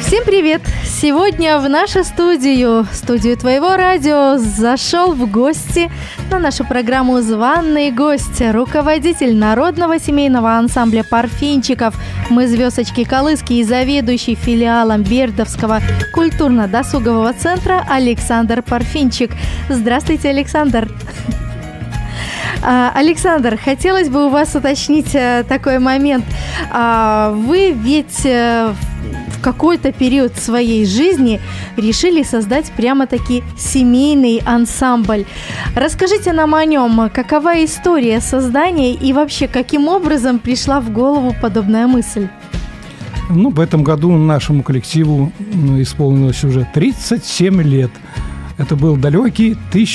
Всем привет! Сегодня в нашу студию твоего радио, зашел в гости на нашу программу «Званый гость», руководитель народного семейного ансамбля «Парфенчиков», мы звездочки Колыски и заведующий филиалом Бердовского культурно-досугового центра Александр Парфенчик. Здравствуйте, Александр! Александр, хотелось бы у вас уточнить такой момент. Вы ведь в какой-то период своей жизни решили создать прямо-таки семейный ансамбль. Расскажите нам о нем. Какова история создания и вообще каким образом пришла в голову подобная мысль? В этом году нашему коллективу исполнилось уже 37 лет. Это был далекий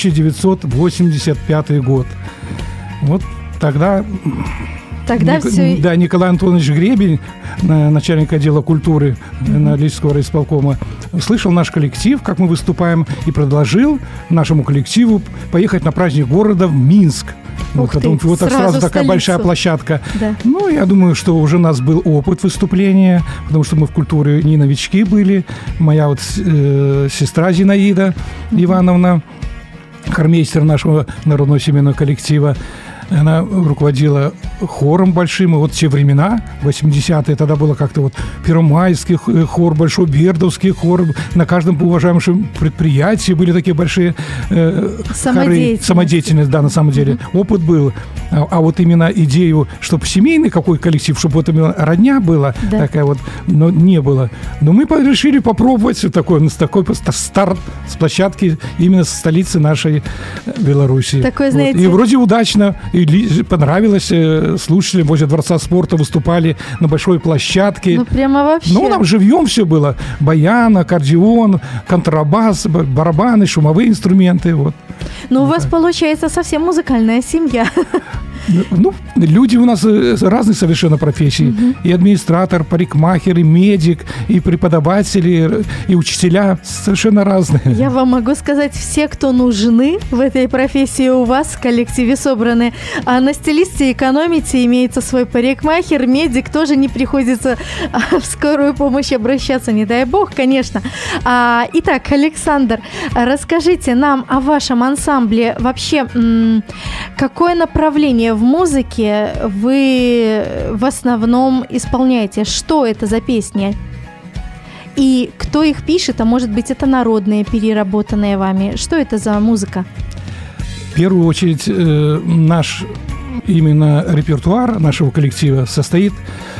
1985 год. Вот тогда все... Да, Николай Антонович Гребень, начальник отдела культуры Норильского райисполкома, слышал наш коллектив, как мы выступаем, и предложил нашему коллективу поехать на праздник города в Минск. Сразу такая большая площадка. Да. Я думаю, что уже у нас был опыт выступления, потому что мы в культуре не новички были. Моя сестра Зинаида Ивановна, хормейстер нашего народного семейного коллектива, она руководила хором большим. И вот те времена, 80-е, тогда было как-то первомайский хор, большой бердовский хор. На каждом уважаемом предприятии были такие большие хоры. Самодеятельность, да, на самом деле. Опыт был. А вот именно идею, чтобы семейный какой коллектив, чтобы именно родня была, да, такая но не было. Но мы решили попробовать такой старт с площадки именно со столицы нашей Беларуси. Такой, знаете... И вроде удачно. И понравилось, слушатели возле Дворца спорта выступали на большой площадке. Прямо вообще. Там живьем все было. Баян, аккордеон, контрабас, барабаны, шумовые инструменты. У вас получается совсем музыкальная семья. Люди у нас разных совершенно профессий. И администратор, парикмахер, и медик, и преподаватели, и учителя совершенно разные. Я вам могу сказать, все, кто нужны в этой профессии, у вас в коллективе собраны. А на стилисте экономите, имеется свой парикмахер, медик, тоже не приходится в скорую помощь обращаться, не дай бог, конечно. Итак, Александр, расскажите нам о вашем ансамбле. Вообще, какое направление в музыке вы в основном исполняете? Что это за песни? И кто их пишет? А может быть, это народные, переработанные вами? Что это за музыка? В первую очередь, наш именно репертуар нашего коллектива состоит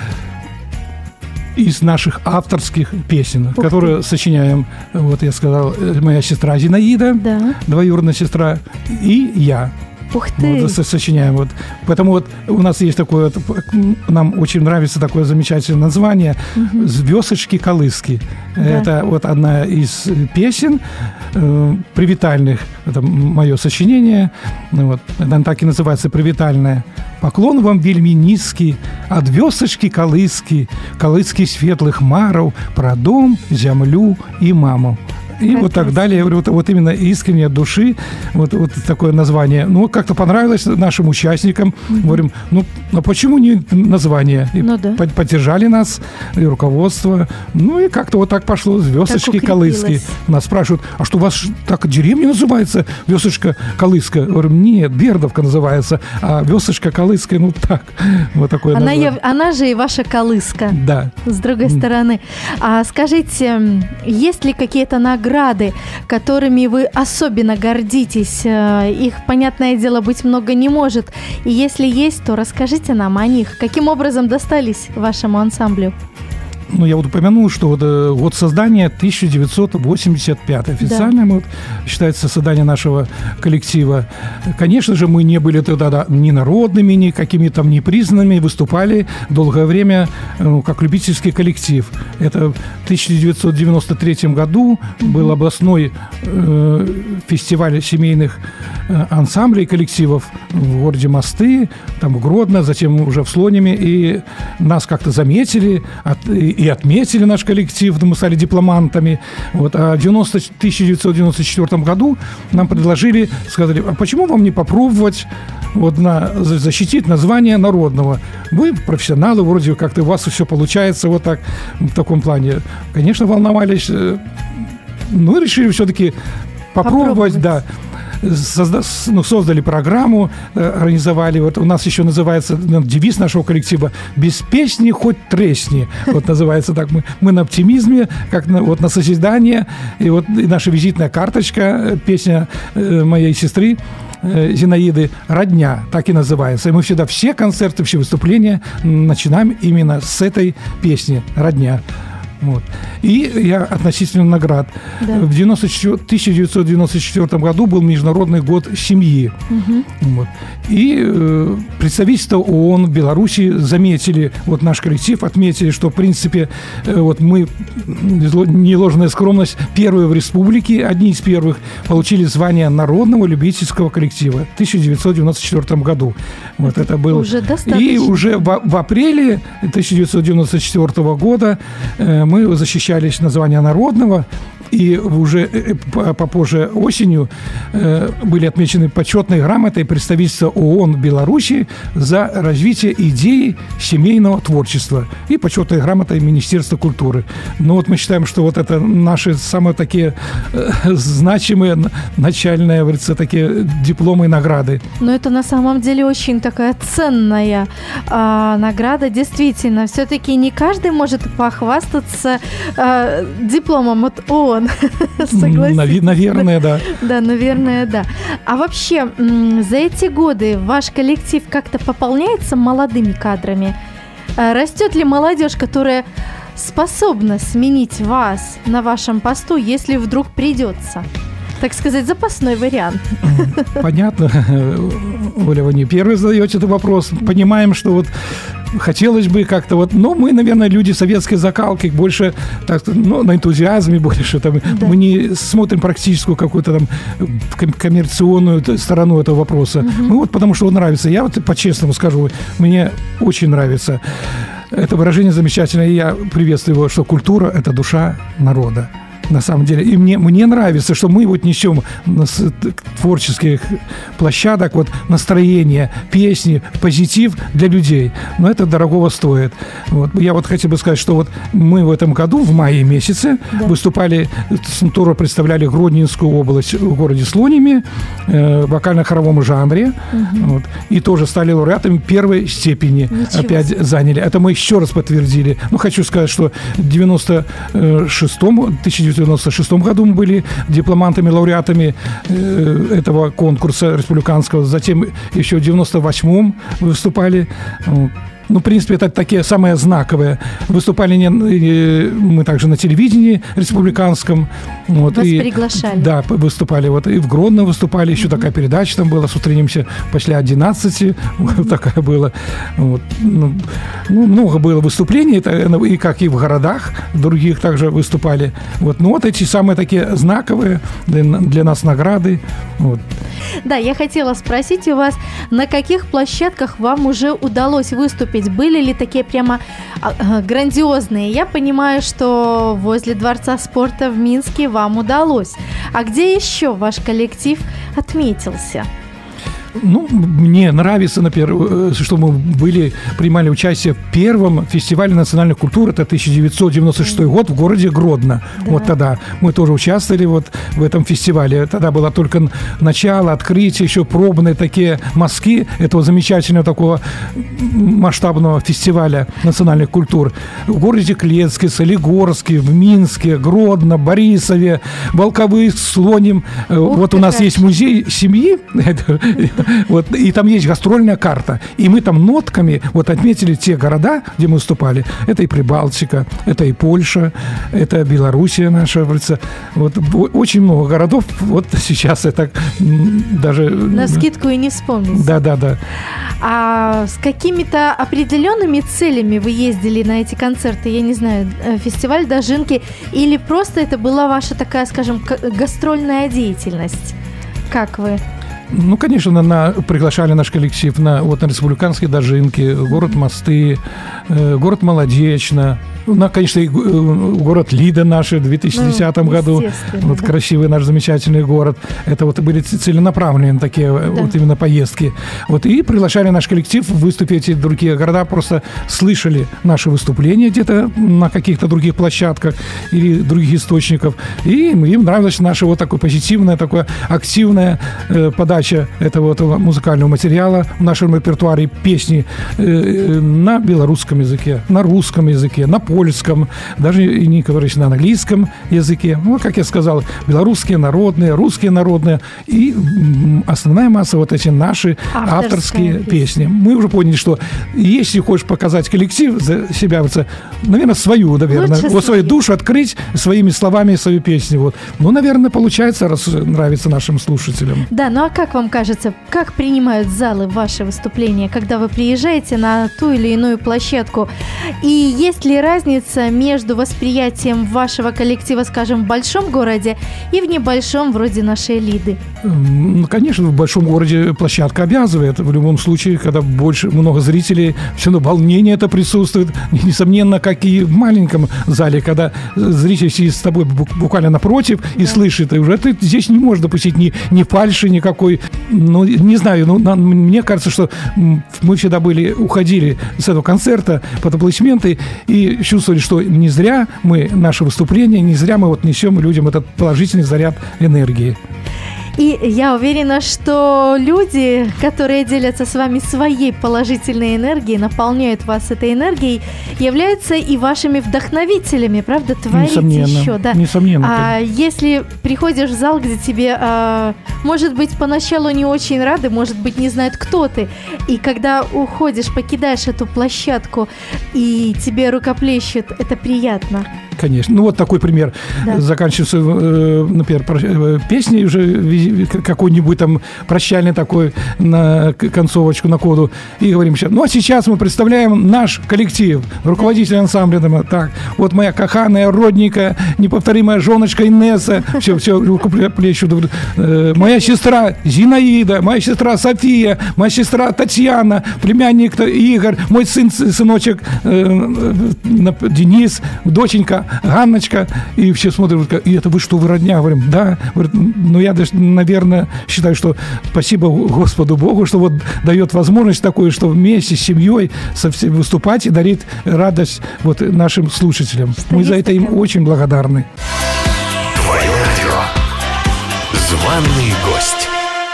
из наших авторских песен, которые сочиняем, я сказал, моя сестра Зинаида, да, двоюродная сестра, и я. Ух ты! Сочиняем. Поэтому у нас есть такое, нам очень нравится такое замечательное название «Звездочки Колыски». Да. Это одна из песен привитальных. Это мое сочинение. Она так и называется, привитальная. «Поклон вам вельми низкий, от вёсочки Колыски, Колыски светлых маров, про дом, землю и маму». И так далее. Я говорю, именно искренне от души, такое название. Как-то понравилось нашим участникам. Говорим, почему не название? И поддержали нас, и руководство. И как-то так пошло, «Звездочки Колыски». Нас спрашивают, а что у вас так деревня называется, «Вёсочка Колыска»? Говорим, нет, Бердовка называется, а «Вёсочка Колыска», так. Такое название. Она же и ваша Колыска. Да. С другой стороны. Скажите, есть ли какие-то награды, которыми вы особенно гордитесь? Их, понятное дело, быть много не может. И если есть, то расскажите нам о них. Каким образом достались вашему ансамблю? Я упомянул, что год создания 1985. Официально считается создание нашего коллектива. Конечно же, мы не были тогда ни народными, ни какими-то непризнанными. Выступали долгое время как любительский коллектив. Это в 1993 году был областной фестиваль семейных ансамблей коллективов в городе Мосты, там в Гродно, затем уже в Слониме. И нас как-то заметили, и и отметили наш коллектив, мы стали дипломантами. Вот. А в 1994 году нам предложили, сказали, а почему вам не попробовать вот защитить название народного? Вы профессионалы, вроде как-то у вас все получается вот так, в таком плане. Конечно, волновались, но решили все-таки попробовать, да. Создали программу, организовали. Вот у нас еще называется девиз нашего коллектива «Без песни хоть тресни». Вот называется так. Мы на оптимизме, как на созидание. И вот и наша визитная карточка, песня моей сестры Зинаиды «Родня», так и называется. И мы всегда все концерты, все выступления начинаем именно с этой песни «Родня». Вот. И я относительно наград. Да. В 1994 году был Международный год семьи. Угу. Вот. И представительство ООН в Беларуси заметили, вот наш коллектив отметили, что, в принципе, вот мы, не ложная скромность, первые в республике, одни из первых, получили звание народного любительского коллектива в 1994 году. Вот это был... Уже достаточно. И уже в апреле 1994 года мы защищались на звание народного, и уже попозже осенью были отмечены почетной грамотой представительства ООН в Беларуси за развитие идеи семейного творчества и почетной грамотой Министерства культуры. Но вот мы считаем, что вот это наши самые такие значимые начальные, говорится, такие дипломы и награды. Но это на самом деле очень такая ценная награда, действительно. Все-таки не каждый может похвастаться дипломом от ООН. Согласитесь? Наверное, да. Да, наверное, да. А вообще, за эти годы ваш коллектив как-то пополняется молодыми кадрами? Растет ли молодежь, которая способна сменить вас на вашем посту, если вдруг придется? Так сказать, запасной вариант. Понятно. Оля, вы не первый задаете этот вопрос. Понимаем, что вот хотелось бы как-то вот... Но мы, наверное, люди советской закалки, больше так, на энтузиазме больше. Там, да. Мы не смотрим практическую какую-то там коммерционную сторону этого вопроса. Угу. Мы вот потому что нравится. Я вот по-честному скажу, мне очень нравится. Это выражение замечательное, и я приветствую его, что культура – это душа народа. На самом деле. И мне нравится, что мы вот несем с творческих площадок вот настроение, песни, позитив для людей. Но это дорогого стоит. Вот. Я вот хотел бы сказать, что вот мы в этом году, в мае месяце, выступали, тоже представляли Гродненскую область в городе Слониме в вокально-хоровом жанре. Угу. Вот. И тоже стали лауреатами первой степени. Ничего опять себе. Заняли. Это мы еще раз подтвердили. Ну, хочу сказать, что в 1996 году мы были дипломантами, лауреатами этого конкурса республиканского. Затем еще в 98-м выступали. Ну, в принципе, это такие самые знаковые. Выступали мы также на телевидении республиканском. Вот, вас приглашали. Да, выступали. Вот, и в Гродно выступали. Еще такая передача там была с «Утреннимся после 11». Вот такая была. Вот. Ну, много было выступлений. Это, и как и в городах других также выступали. Вот. Ну, вот эти самые такие знаковые для нас награды. Вот. Да, я хотела спросить у вас, на каких площадках вам уже удалось выступить? Были ли такие прямо грандиозные? Я понимаю, что возле Дворца спорта в Минске вам удалось. А где еще ваш коллектив отметился? Ну, мне нравится, например, что мы принимали участие в первом фестивале национальной культуры, это 1996 год в городе Гродно. Да. Вот тогда мы тоже участвовали вот в этом фестивале. Тогда было только начало, открытие, еще пробные такие мазки этого замечательного такого масштабного фестиваля национальных культур. В городе Клецке, Солигорске, в Минске, Гродно, Борисове, Волковыск, Слоним. Вот у нас есть музей семьи. Вот, и там есть гастрольная карта. И мы там нотками вот отметили те города, где мы выступали. Это и Прибалтика, это и Польша, это Белоруссия наша. Вот, очень много городов. Вот сейчас это даже... Навскидку и не вспомнить. Да. А с какими-то определенными целями вы ездили на эти концерты? Я не знаю, фестиваль Дожинки? Или просто это была ваша такая, скажем, гастрольная деятельность? Как вы... Ну, конечно, приглашали наш коллектив на республиканские Дожинки, город Мосты, город Молодечно, Ну, конечно, и город Лида наш в 2010 году. Вот да. Красивый наш замечательный город. Это вот были целенаправленные такие вот именно поездки. Вот, и приглашали наш коллектив выступить в другие города. Просто слышали наши выступления где-то на каких-то других площадках или других источников. И им нравилась наша вот такая позитивная, такая активная подача этого вот музыкального материала в нашем репертуаре, песни на белорусском языке, на русском языке, на польском, даже некоторые на английском языке. Ну, как я сказал, белорусские народные, русские народные и основная масса вот эти наши авторские песни. Мы уже поняли, что если хочешь показать коллектив за себя, наверное, свою, наверное, вот свою душу открыть своими словами свою песню. Вот. Ну, наверное, получается, раз нравится нашим слушателям. Да, ну а как вам кажется, как принимают залы ваши выступления, когда вы приезжаете на ту или иную площадку? И есть ли разница между восприятием вашего коллектива, скажем, в большом городе и в небольшом, вроде нашей Лиды? Ну, конечно, в большом городе площадка обязывает. В любом случае, когда много зрителей, все равно волнение это присутствует. Несомненно, как и в маленьком зале, когда зритель сидит с тобой буквально напротив и слышит, и уже ты здесь не можешь допустить ни фальши никакой. Ну, не знаю, мне кажется, что мы всегда уходили с этого концерта под аплодисменты и чувствовали, что не зря наше выступление, не зря мы вот несем людям этот положительный заряд энергии. И я уверена, что люди, которые делятся с вами своей положительной энергией, наполняют вас этой энергией, являются и вашими вдохновителями, правда? Творить еще, да. Несомненно. Если приходишь в зал, где тебе, может быть, поначалу не очень рады, может быть, не знают, кто ты, и когда уходишь, покидаешь эту площадку, и тебе рукоплещут, это приятно. Конечно. Ну, вот такой пример. Да. Заканчивается, например, песней уже какой-нибудь там прощальный такой на концовочку, на коду. И говорим сейчас, ну, а сейчас мы представляем наш коллектив, руководитель ансамбля. Так, вот моя каханая, родненькая, неповторимая женочка Инесса, все рукоплещут. Моя сестра Зинаида, моя сестра София, моя сестра Татьяна, племянник Игорь, мой сыночек Денис, доченька Ганночка, и все смотрят, и это вы что, вы родня? Говорим, да. Говорит, ну, я даже, наверное, считаю, что спасибо Господу Богу, что вот дает возможность такую, что вместе с семьей выступать и дарить радость вот нашим слушателям. Мы за это им очень благодарны. Твое радио. Званый гость.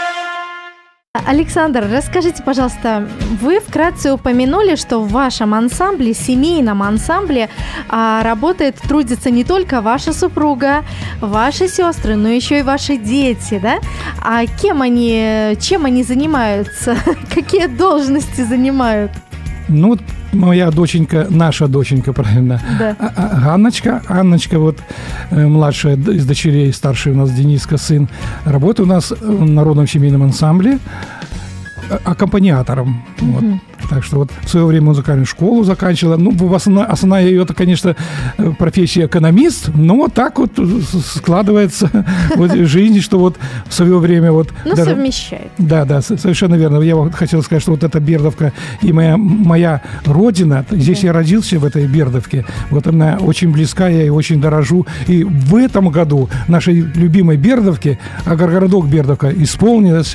Александр, расскажите, пожалуйста, вы вкратце упомянули, что в вашем ансамбле, семейном ансамбле, трудится не только ваша супруга, ваши сестры, но еще и ваши дети, да? А чем они занимаются? Какие должности занимают? Ну, вот моя доченька, наша доченька, правильно, да. Анночка, вот младшая из дочерей, старший у нас Дениска, сын, работает у нас в народном семейном ансамбле аккомпаниатором. Вот. Так что вот в свое время музыкальную школу заканчивала. Ну, основная ее, конечно, профессия экономист, но вот так вот складывается вот жизнь, что вот в свое время вот... Ну, даже, совмещает. Да, совершенно верно. Я вот хотел сказать, что вот эта Бердовка и моя родина, здесь я родился в этой Бердовке, вот она очень близка, я ей очень дорожу. И в этом году нашей любимой Бердовке, городок Бердовка, исполнилось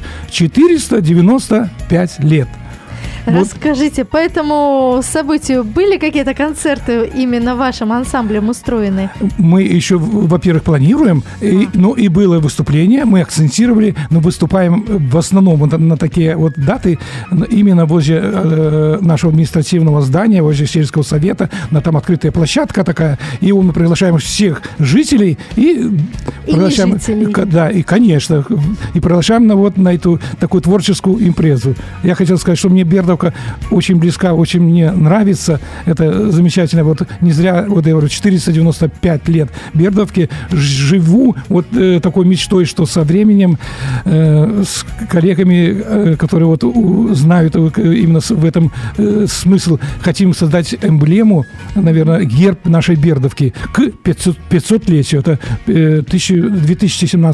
495 лет. Расскажите, по этому событию были какие-то концерты именно вашим ансамблем устроены? Мы еще, во-первых, планируем, и было выступление, мы акцентировали, но выступаем в основном на такие вот даты именно возле нашего административного здания, возле сельского совета, там открытая площадка такая, и мы приглашаем всех жителей и приглашаем, не жителей. Да, и, конечно, и приглашаем на эту такую творческую импрезу. Я хотел сказать, что мне Бердовка очень близка, очень мне нравится. Это замечательно. Вот не зря, вот я говорю, 495 лет Бердовки. Живу вот такой мечтой, что со временем с коллегами, которые вот знают именно в этом смысл, хотим создать эмблему, наверное, герб нашей Бердовки к 500-летию. Это в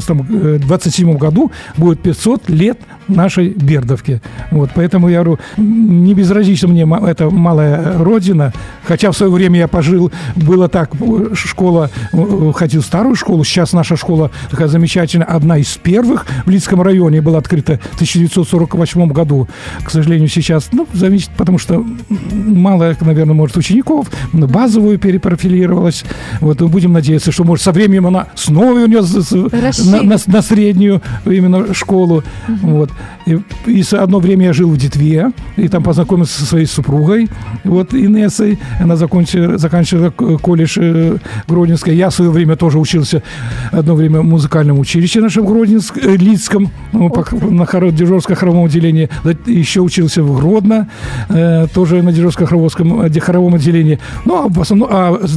2027 году будет 500 лет нашей Бердовки. Вот, поэтому я говорю, не безразлична мне эта малая родина, хотя в свое время я пожил, было так, школа, ходил в старую школу, сейчас наша школа такая замечательная, одна из первых в Лидском районе, была открыта в 1948 году. К сожалению, сейчас, зависит, потому что мало, наверное, может, учеников, базовую перепрофилировалась. Вот, будем надеяться, что, может, со временем она снова вернется на среднюю именно школу. Вот. И одно время я жил в Детве, и там познакомился со своей супругой, вот, Инессой. Она заканчивала колледж Гродненский. Я в свое время тоже учился одно время в музыкальном училище нашем Лидском, на дирижерско-хоровом отделении. Еще учился в Гродно, тоже на дирижерско-хоровом отделении. Ну, а в основном с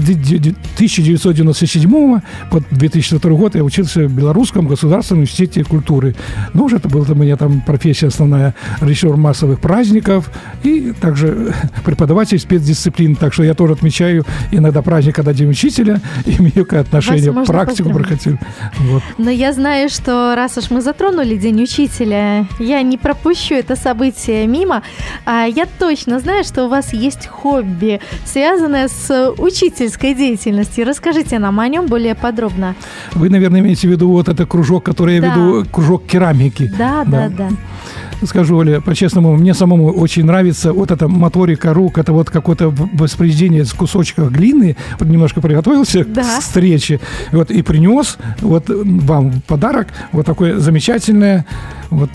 1997 по 2002 год я учился в Белорусском государственном университете культуры. Ну, уже это была у меня там профессия основная, режиссер массовых праздников и также преподаватель спецдисциплин. Так что я тоже отмечаю иногда праздник, когда День учителя, имею отношение к практику проходил. Вот. Но я знаю, что раз уж мы затронули День учителя, я не пропущу это событие мимо. А я точно знаю, что у вас есть хобби, связанное с учительской деятельностью. Расскажите нам о нем более подробно. Вы, наверное, имеете в виду вот этот кружок, который я веду, кружок керамики. Да. Скажу, Оля, по-честному, мне самому очень нравится вот эта моторика рук, это вот какое-то воспроизведение с кусочков глины. Вот немножко приготовился к встрече, вот, и принес вот вам в подарок вот такое замечательное вот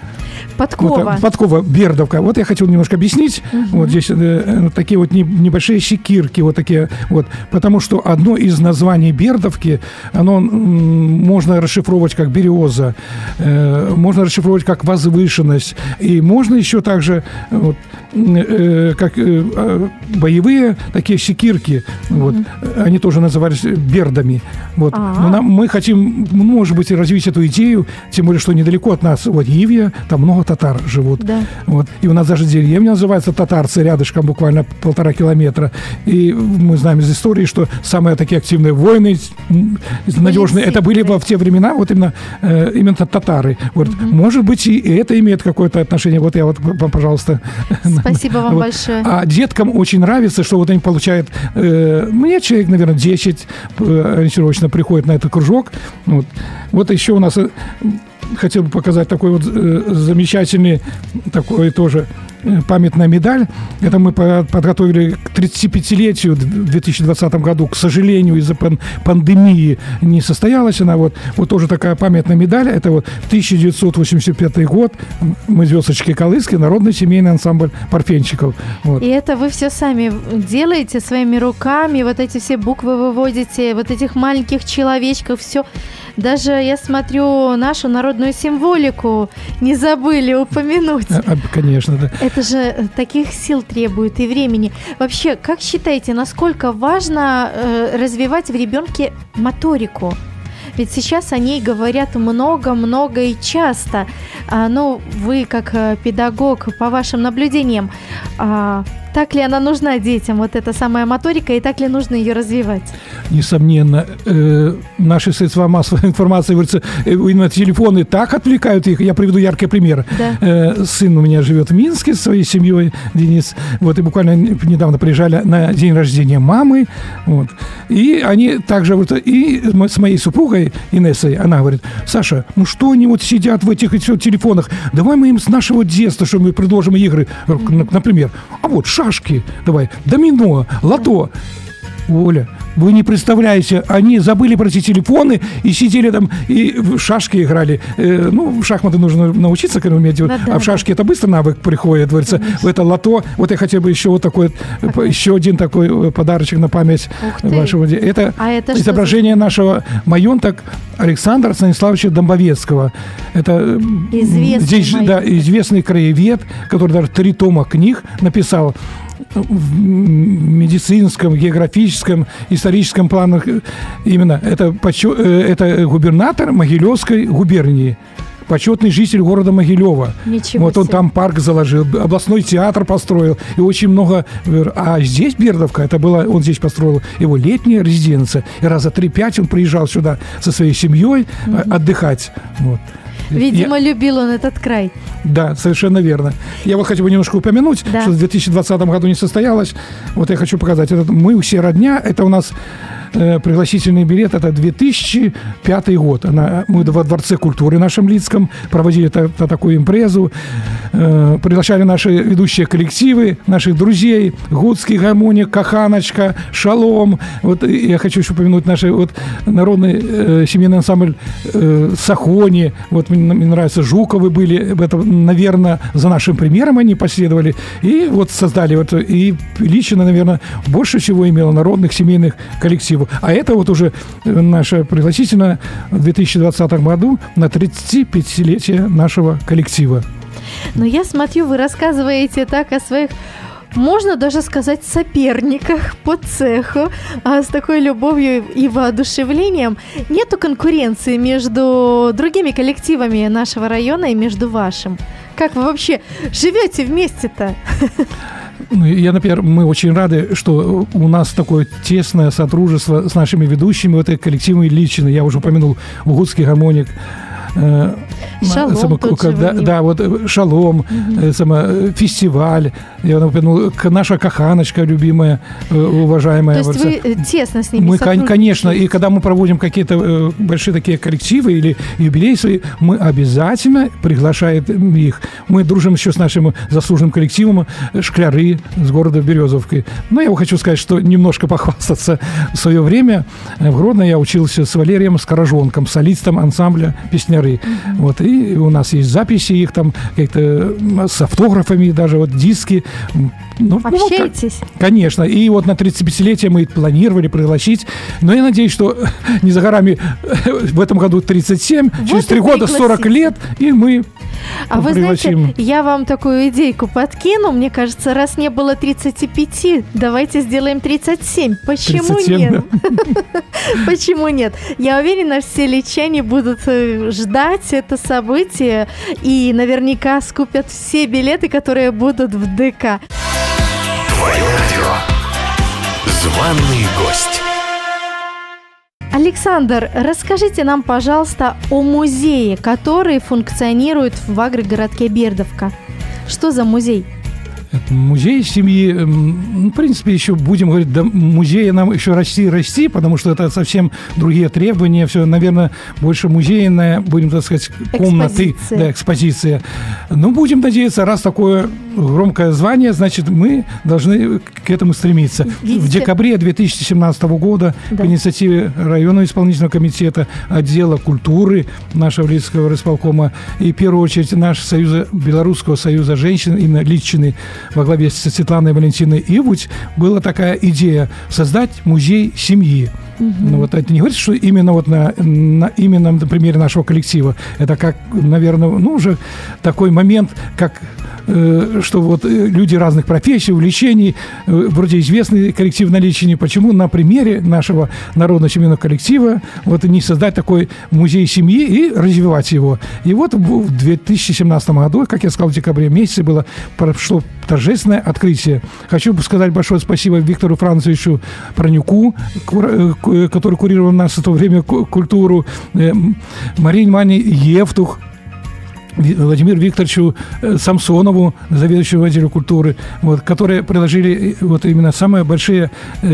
подкова бердовка. Вот я хотел немножко объяснить. Вот здесь такие вот небольшие секирки, вот такие вот. Потому что одно из названий бердовки, оно можно расшифровывать как береза, можно расшифровывать как возвышенность, и можно еще также вот, как боевые такие секирки, вот, они тоже назывались бердами. Вот. Но мы хотим, может быть, развить эту идею, тем более, что недалеко от нас, вот Ивья, там много татар живут. Да. Вот. И у нас даже деревня называется Татарцы, рядышком буквально 1,5 километра. И мы знаем из истории, что самые такие активные войны, надежные, это были в те времена вот именно татары. Вот. Может быть, и это имеет какое-то отношение. Вот я вот вам, пожалуйста. Спасибо вам большое. А деткам очень нравится, что вот они получают, мне человек, наверное, 10 ориентировочно приходит на этот кружок. Вот еще у нас хотел бы показать такой вот замечательный, такой тоже памятная медаль. Это мы подготовили к 35-летию в 2020 году. К сожалению, из-за пандемии не состоялась она. Вот тоже такая памятная медаль. Это вот 1985 год. Мы «Звездочки Колыски», народный семейный ансамбль Парфенчиков. Вот. И это вы все сами делаете своими руками, вот эти все буквы выводите, вот этих маленьких человечков, все. Даже, я смотрю, нашу народную символику не забыли упомянуть. Конечно, да. Это же таких сил требует и времени. Вообще, как считаете, насколько важно развивать в ребенке моторику? Ведь сейчас о ней говорят много и часто. Вы, как педагог, по вашим наблюдениям, так ли она нужна детям, вот эта самая моторика, и так ли нужно ее развивать? Несомненно. Наши средства массовой информации, говорится, на телефоны так отвлекают их. Я приведу яркий пример. Да. Сын у меня живет в Минске со своей семьей, Денис. Вот, и буквально недавно приезжали на день рождения мамы. Вот. И они также, вот, и с моей супругой Инессой, она говорит: Саша, что они вот сидят в этих телефонах? Давай мы им с нашего детства, что мы предложим игры. Например, вот шашки, давай, домино, лото. Оля, вы не представляете, они забыли про эти телефоны и сидели там, и в шашки играли. В шахматы нужно научиться, когда уметь, в шашки это быстро навык приходит, говорится. В это лото. Вот я хотел бы еще вот такой, еще один такой подарочек на память вашего. Это изображение нашего майонток Александра Станиславовича Домбовецкого. Это известный краевед, который даже 3 тома книг написал в медицинском, географическом, историческом планах. Именно это губернатор Могилевской губернии, почетный житель города Могилева. Вот он там парк заложил, областной театр построил, и очень много. А здесь Бердовка, это было, он здесь построил его летняя резиденция, и раза 3-5 он приезжал сюда со своей семьей отдыхать. Вот. Видимо, любил он этот край. Да, совершенно верно. Я вот хотел бы немножко упомянуть, Да. что в 2020 году не состоялось. Вот я хочу показать. Это «Мы все родня». Это у нас пригласительный билет. Это 2005 год. Мы во Дворце культуры нашем Лидском проводили такую импрезу. Приглашали наши ведущие коллективы, наших друзей. Гудский гармоник, Каханочка, Шалом. Вот я хочу еще упомянуть наш народный семейный ансамбль Сахони. Вот мне нравится, Жуковы были. Это, наверное, за нашим примером они последовали. И вот создали. И лично, наверное, больше всего имело народных семейных коллективов. А это вот уже наша пригласительная в 2020 году на 35-летие нашего коллектива. Но я смотрю, вы рассказываете так о своих, можно даже сказать, соперниках по цеху, с такой любовью и воодушевлением. Нету конкуренции между другими коллективами нашего района и между вашим? Как вы вообще живете вместе-то? Например, мы очень рады, что у нас такое тесное сотрудничество с нашими ведущими, вот этой коллективами лично. Я уже упомянул Гудский гармоник. Шалом, да, вот Шалом, фестиваль, я упомянул, наша Каханочка любимая, уважаемая. То есть вы тесно с ними сотрудничаете? Конечно, и когда мы проводим какие-то большие такие коллективы или юбилеи, мы обязательно приглашаем их. Мы дружим еще с нашим заслуженным коллективом «Шкляры» с города Березовки. Но я хочу сказать, что немножко похвастаться. В свое время в Гродно я учился с Валерием Скорожонком, солистом ансамбля «Песняры». Вот, и у нас есть записи их там, как-то с автографами, даже вот диски. Общаетесь? Конечно. И вот на 35-летие мы планировали пригласить. Но я надеюсь, что не за горами в этом году 37, вот через 3 года 40 лет, и мы вы пригласим. Знаете, я вам такую идейку подкину. Мне кажется, раз не было 35, давайте сделаем 37. Почему 37, нет? Почему нет? Я уверена, все личане будут ждать это событие и наверняка скупят все билеты, которые будут в ДК. Твое радио. Званый гость. Александр, расскажите нам, пожалуйста, о музее, который функционирует в агрогородке Бердовка. Что за музей? Музей семьи, в принципе, еще будем говорить, до музея нам еще расти, потому что это совсем другие требования, все, наверное, больше музейная, будем, так сказать, комнаты, экспозиция. Но будем надеяться, раз такое громкое звание, значит, мы должны к этому стремиться. Видите? В декабре 2017 года по инициативе районного исполнительного комитета, отдела культуры нашего Лидского райисполкома и, в первую очередь, нашего Белорусского союза женщин Инны Литчины во главе с Светланой Валентиной Ивуть была такая идея создать музей семьи. Вот это не говорится, что именно вот именно на примере нашего коллектива. Это как, наверное, уже такой момент, как что вот люди разных профессий, увлечений, вроде известный коллектив на Литчине, почему на примере нашего народного семейного коллектива вот не создать такой музей семьи и развивать его. И вот в 2017 году, как я сказал, в декабре месяце прошло торжественное открытие. Хочу сказать большое спасибо Виктору Францевичу Пронюку, который курировал у нас в то время культуру, Марине Ивановне Евтух, Владимиру Викторовичу Самсонову, заведующему отделу культуры, вот, которые приложили вот именно самые большие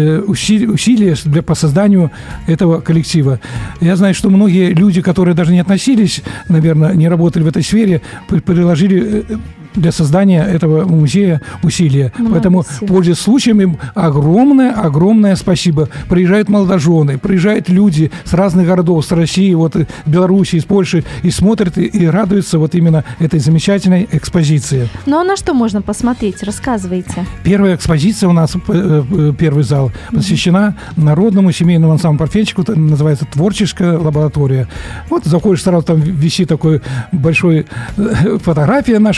усилия по созданию этого коллектива. Я знаю, что многие люди, которые даже не относились, наверное, не работали в этой сфере, приложили для создания этого музея усилия. Поэтому, пользуясь случаем, им огромное спасибо. Приезжают молодожены, приезжают люди с разных городов, с России, вот, из Беларуси, из Польши, и смотрят и радуются вот именно этой замечательной экспозиции. Ну, а на что можно посмотреть? Рассказывайте. Первая экспозиция у нас, первый зал, посвящена народному семейному ансамблю-портфельчику, называется «Творческая лаборатория». Вот заходишь, сразу там висит такой большой фотография нашего коллектива,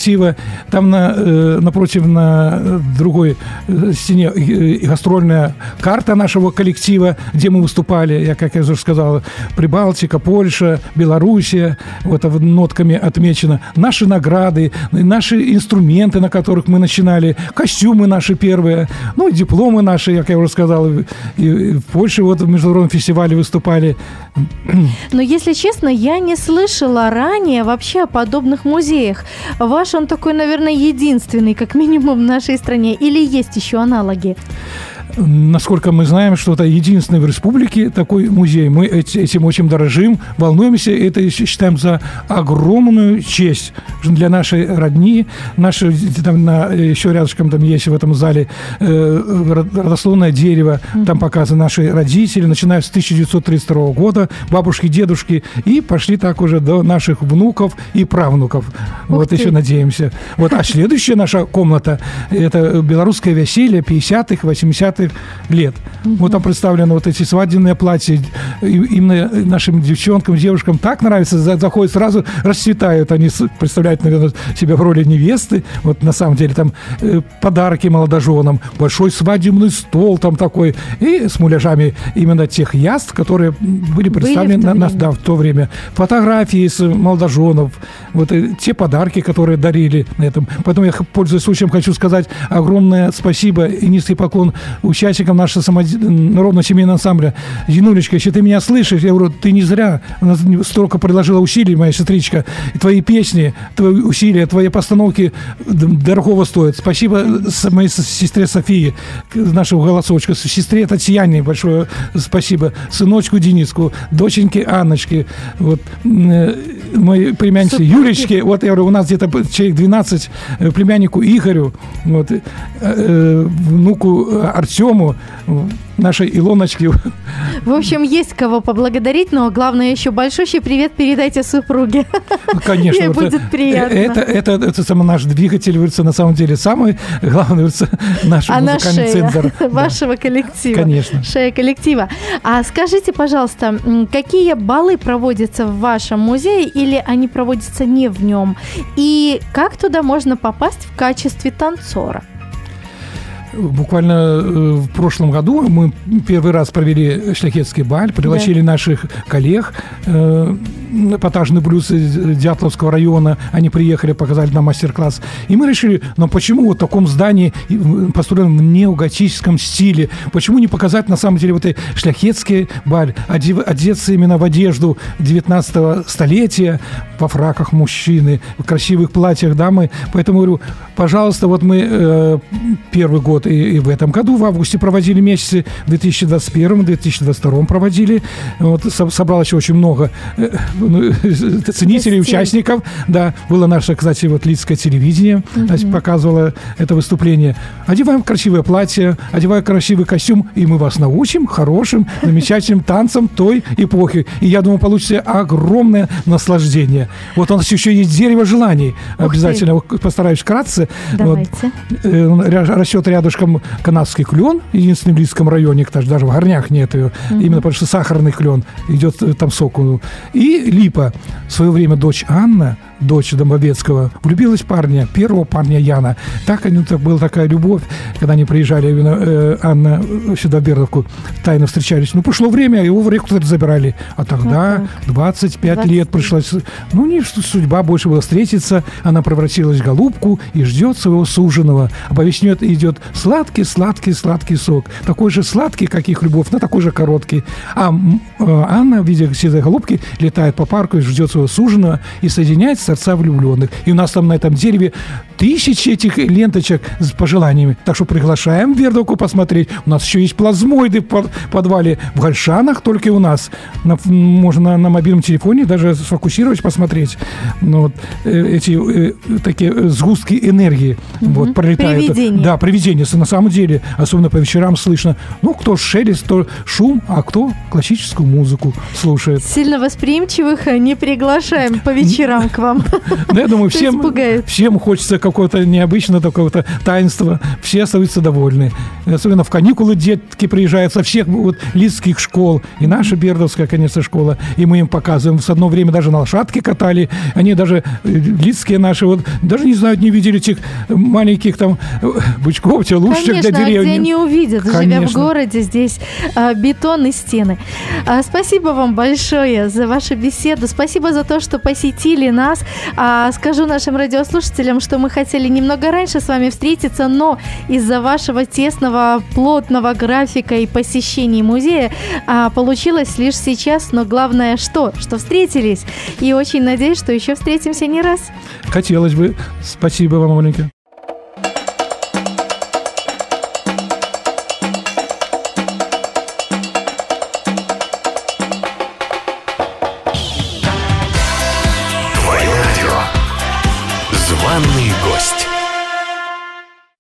коллектива. Там напротив, на другой стене гастрольная карта нашего коллектива, где мы выступали, как я уже сказал, Прибалтика, Польша, Белоруссия, вот нотками отмечено. Наши награды, наши инструменты, на которых мы начинали, костюмы наши первые, ну и дипломы наши, как я уже сказал, и в Польше вот в международном фестивале выступали. Но, если честно, я не слышала ранее вообще о подобных музеях. Ваш он такой, наверное, единственный, как минимум, в нашей стране. Или есть еще аналоги? Насколько мы знаем, что это единственный в республике такой музей. Мы этим очень дорожим, волнуемся. Это считаем за огромную честь для нашей родни. Наши, там, еще рядышком там есть в этом зале родословное дерево. Там показаны наши родители, начиная с 1932 года, бабушки, дедушки. И пошли так уже до наших внуков и правнуков. Вот еще надеемся. Вот. А следующая наша комната – это белорусское веселье 50-х, 80-х лет. Вот там представлены вот эти свадебные платья. Именно нашим девчонкам, девушкам так нравится, заходят сразу, расцветают. Они представляют, наверное, себя в роли невесты. Вот на самом деле там подарки молодоженам, большой свадебный стол там такой. И с муляжами именно тех яств, которые были представлены в то время. Фотографии с молодоженов. Вот те подарки, которые дарили на этом. Поэтому я, пользуясь случаем, хочу сказать огромное спасибо и низкий поклон участникам нашего народного семейного ансамбля. Янулечка, если ты меня слышишь, я говорю, ты не зря столько приложила усилий, моя сестричка. И твои песни, твои усилия, твои постановки дорогого стоят. Спасибо моей сестре Софии, нашего голосочка, сестре Татьяне большое спасибо, сыночку Дениску, доченьке Анночке, вот, моей племяннице Юлечке, вот я говорю, у нас где-то человек 12, племяннику Игорю, вот, внуку Артему, нашей Илоночке. В общем, есть кого поблагодарить, но главное еще большущий привет передайте супруге. Конечно. Ей будет приятно. Это самый наш двигатель, говорится, на самом деле самый главный, наш музыкальный центр вашего коллектива. Конечно. Шея коллектива. А скажите, пожалуйста, какие балы проводятся в вашем музее или они проводятся не в нем? И как туда можно попасть в качестве танцора? Буквально в прошлом году мы первый раз провели шляхетский баль, пригласили наших коллег, эпатажный блюз из Дятловского района. Они приехали, показали нам мастер-класс. И мы решили, но почему вот в таком здании, построенном в неоготическом стиле, почему не показать на самом деле вот этот шляхетский баль, одеться именно в одежду 19 столетия, во фраках мужчины, в красивых платьях дамы. Поэтому говорю, пожалуйста, вот мы первый год и в этом году, в августе проводили месяцы, в 2021-2022 проводили. Вот, собралось очень много ценителей, участников. Да, было наше, кстати, вот Лидское телевидение показывало это выступление. Одеваем красивое платье, одеваем красивый костюм, и мы вас научим хорошим, замечательным танцам той эпохи. И я думаю, получится огромное наслаждение. Вот у нас еще есть дерево желаний. Обязательно постараюсь вкратце. Давайте. Вот, растет рядышком канадский клен, единственный в Лидском районе, даже в Горнях нет ее, именно потому что сахарный клен, идет там сок. И липа. В свое время дочь Анна, дочь Домовецкого, влюбилась в парня, первого парня Яна. Так была такая любовь, когда они приезжали, именно Анна сюда, в Бердовку, тайно встречались. Ну, прошло время, его в реку забирали. А тогда 25 лет пришлось. Ну, не судьба больше была встретиться. Она превратилась в голубку и ждет своего суженого. А по весне идет сладкий сок. Такой же сладкий, как их любовь, но такой же короткий. А Анна, видя седой голубки, летает по парку и ждет своего суженого и соединяет сердца влюбленных. И у нас там на этом дереве 1000 этих ленточек с пожеланиями. Так что приглашаем в Бердовку посмотреть. У нас еще есть плазмоиды в подвале. В Гольшанах только и у нас. Можно на мобильном телефоне даже сфокусировать, посмотреть. Вот, эти такие сгустки энергии вот, пролетают. Привидения. Да, привидения. На самом деле, особенно по вечерам слышно, ну, кто шелест, кто шум, а кто классическую музыку слушает. Сильно восприимчивы вдумчивых не приглашаем по вечерам к вам. Ну, я думаю, всем хочется какого-то необычного такого-то таинства. Все остаются довольны. Особенно в каникулы детки приезжают со всех вот лидских школ. И наша Бердовская, конечно, школа. И мы им показываем. В одно время даже на лошадке катали. Они даже, лидские наши, вот даже не знают, не видели этих маленьких там бычков, телушечек для деревни. Конечно, где не увидят, живя в городе, здесь бетон и стены. Спасибо вам большое за вашу беседу. Спасибо за то, что посетили нас. Скажу нашим радиослушателям, что мы хотели немного раньше с вами встретиться, но из-за вашего тесного, плотного графика и посещений музея получилось лишь сейчас. Но главное, что встретились. И очень надеюсь, что еще встретимся не раз. Хотелось бы. Спасибо вам, Оленька. Званый гость.